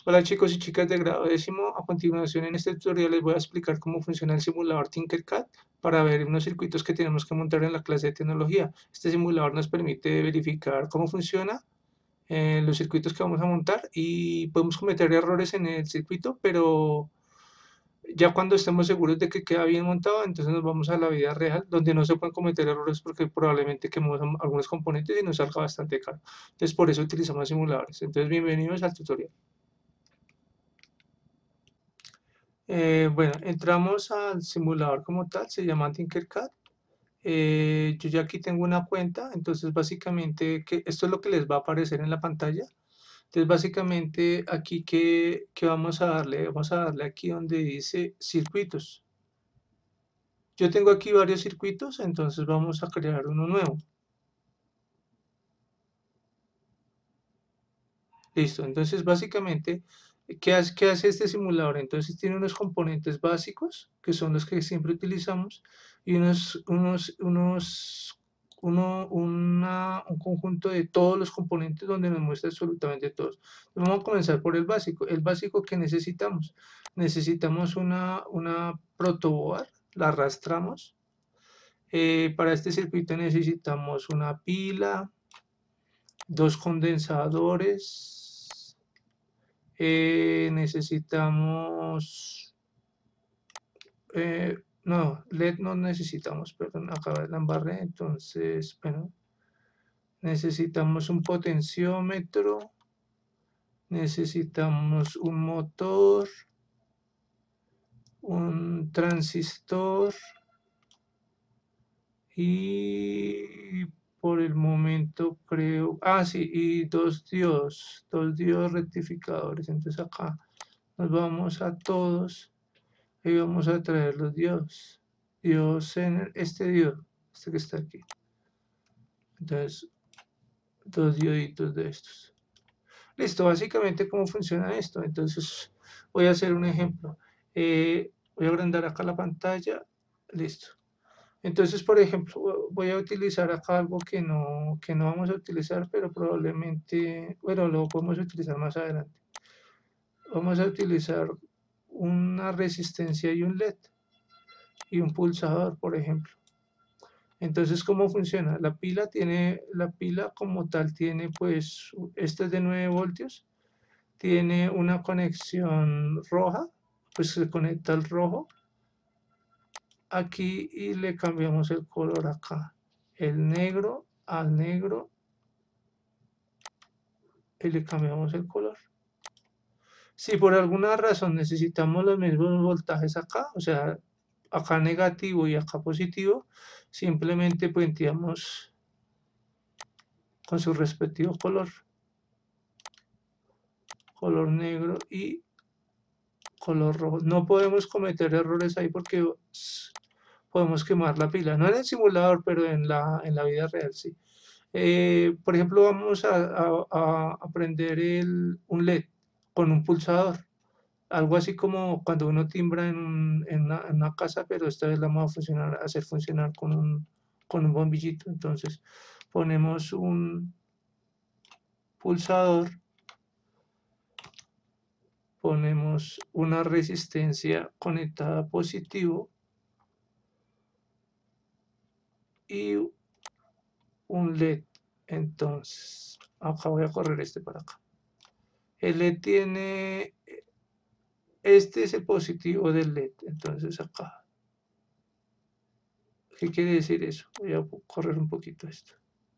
Hola chicos y chicas de grado décimo, a continuación en este tutorial les voy a explicar cómo funciona el simulador Tinkercad para ver unos circuitos que tenemos que montar en la clase de tecnología. Este simulador nos permite verificar cómo funciona los circuitos que vamos a montar y podemos cometer errores en el circuito, pero ya cuando estemos seguros de que queda bien montado, entonces nos vamos a la vida real donde no se pueden cometer errores porque probablemente quememos algunos componentes y nos salga bastante caro. Entonces por eso utilizamos simuladores. Entonces bienvenidos al tutorial. Bueno, entramos al simulador como tal, se llama Tinkercad. Yo ya aquí tengo una cuenta, entonces básicamente esto es lo que les va a aparecer en la pantalla. Entonces básicamente aquí que vamos a darle aquí donde dice circuitos. Yo tengo aquí varios circuitos, entonces vamos a crear uno nuevo. Listo, entonces básicamente, qué hace este simulador? Entonces tiene unos componentes básicos, que son los que siempre utilizamos, y un conjunto de todos los componentes donde nos muestra absolutamente todos. Vamos a comenzar por el básico. El básico que necesitamos. Necesitamos una protoboard, la arrastramos. Para este circuito necesitamos una pila, dos condensadores, necesitamos, no, LED no necesitamos, perdón, acá la embarré, entonces, bueno, necesitamos un potenciómetro, necesitamos un motor, un transistor y por el momento creo, sí, y dos diodos rectificadores, entonces acá nos vamos a todos. Y vamos a traer los diodos. Diodos en este diodo, este que está aquí. Entonces, dos dioditos de estos. Listo, básicamente cómo funciona esto. Entonces, voy a hacer un ejemplo. Voy a agrandar acá la pantalla. Listo. Entonces, por ejemplo, voy a utilizar acá algo que no vamos a utilizar, pero probablemente, bueno, lo podemos utilizar más adelante. Vamos a utilizar una resistencia y un LED y un pulsador, por ejemplo. Entonces, ¿cómo funciona? La pila como tal tiene, pues, este es de 9 voltios, tiene una conexión roja, pues se conecta al rojo aquí y le cambiamos el color acá, el negro al negro y le cambiamos el color. Si por alguna razón necesitamos los mismos voltajes acá, o sea, acá negativo y acá positivo, simplemente puenteamos con su respectivo color, color negro y color rojo. No podemos cometer errores ahí porque podemos quemar la pila. No en el simulador, pero en la vida real sí. Por ejemplo, vamos a prender un LED con un pulsador. Algo así como cuando uno timbra en una casa, pero esta vez la vamos a hacer funcionar con un bombillito. Entonces ponemos un pulsador, ponemos una resistencia conectada a positivo y un LED. Entonces, acá voy a correr este para acá. El LED tiene, este es el positivo del LED. Entonces acá, ¿qué quiere decir eso? Voy a correr un poquito esto.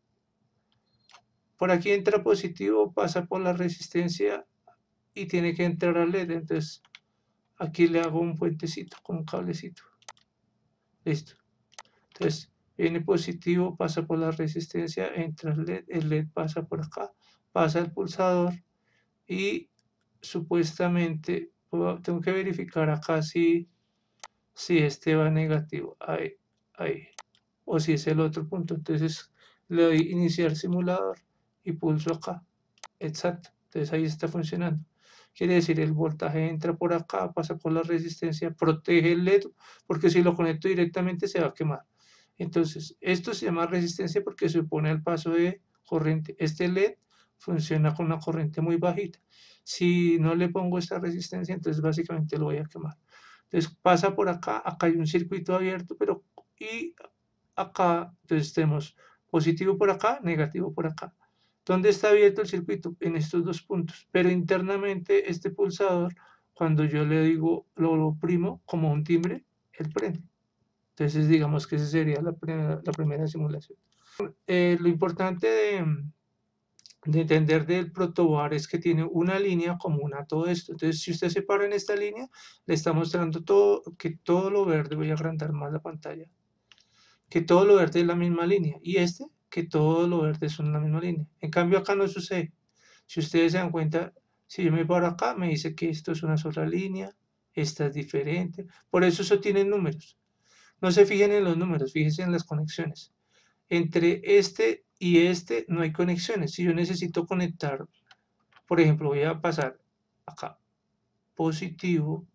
Por aquí entra positivo, pasa por la resistencia y tiene que entrar al LED. Entonces, aquí le hago un puentecito con un cablecito. Listo. Entonces, viene positivo, pasa por la resistencia, entra el LED pasa por acá, pasa el pulsador y supuestamente tengo que verificar acá si este va negativo, ahí, ahí, o si es el otro punto. Entonces le doy iniciar simulador y pulso acá, exacto, entonces ahí está funcionando. Quiere decir, el voltaje entra por acá, pasa por la resistencia, protege el LED, porque si lo conecto directamente se va a quemar. Entonces, esto se llama resistencia porque se opone al paso de corriente. Este LED funciona con una corriente muy bajita. Si no le pongo esta resistencia, entonces básicamente lo voy a quemar. Entonces pasa por acá, acá hay un circuito abierto, pero y acá, entonces tenemos positivo por acá, negativo por acá. ¿Dónde está abierto el circuito? En estos dos puntos. Pero internamente este pulsador, cuando yo le digo, lo oprimo como un timbre, él prende. Entonces digamos que esa sería la primera simulación. Lo importante de entender del protoboard es que tiene una línea común a todo esto. Entonces, si usted se para en esta línea, le está mostrando todo, que todo lo verde, voy a agrandar más la pantalla, que todo lo verde es la misma línea. Y este, que todo lo verde son la misma línea. En cambio, acá no sucede. Si ustedes se dan cuenta, si yo me paro acá, me dice que esto es una sola línea, esta es diferente. Por eso tiene números. No se fijen en los números, fíjense en las conexiones. Entre este y este no hay conexiones. Si yo necesito conectar, por ejemplo, voy a pasar acá, positivo,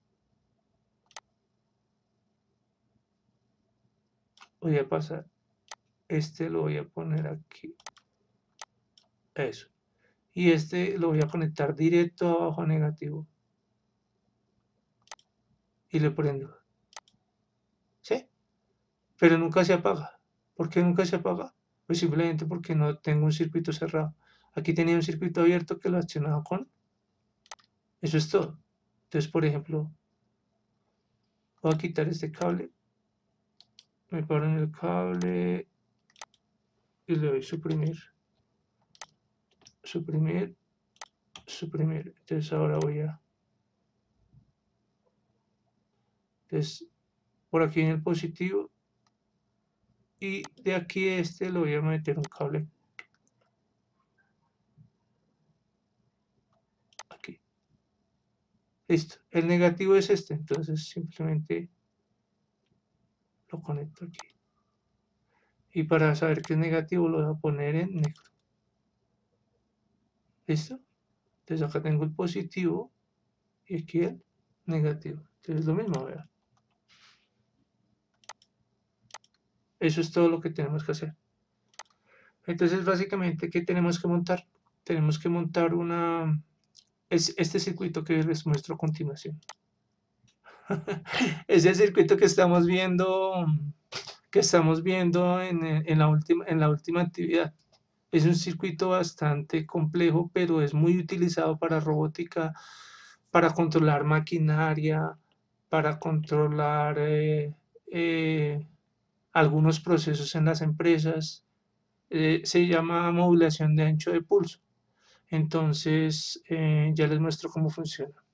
voy a pasar, este lo voy a poner aquí, eso. Y este lo voy a conectar directo abajo a negativo. Y le prendo. ¿Sí? Pero nunca se apaga. ¿Por qué nunca se apaga? Pues simplemente porque no tengo un circuito cerrado. Aquí tenía un circuito abierto que lo accionaba con. Eso es todo. Entonces, por ejemplo, voy a quitar este cable. Me paro en el cable y le doy suprimir. Suprimir. Suprimir. Entonces ahora voy a... Entonces, por aquí en el positivo. Y de aquí a este lo voy a meter un cable aquí. Listo. El negativo es este. Entonces simplemente lo conecto aquí. Y para saber que es negativo lo voy a poner en negro. ¿Listo? Entonces acá tengo el positivo y aquí el negativo. Entonces lo mismo, vean. Eso es todo lo que tenemos que hacer. Entonces básicamente, ¿qué tenemos que montar? Tenemos que montar este circuito que les muestro a continuación. Es el circuito que estamos viendo en la última actividad. Es un circuito bastante complejo, pero es muy utilizado para robótica, para controlar maquinaria, para controlar algunos procesos en las empresas. Se llama modulación de ancho de pulso. Entonces, ya les muestro cómo funciona.